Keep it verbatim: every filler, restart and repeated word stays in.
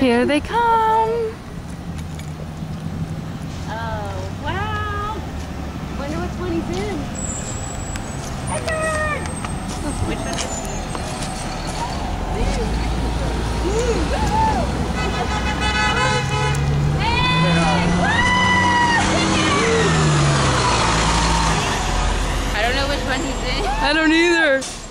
Here they come. Oh, wow. Wonder which one he's in. Edward! Which one is he? I don't know which one he's in. I don't either.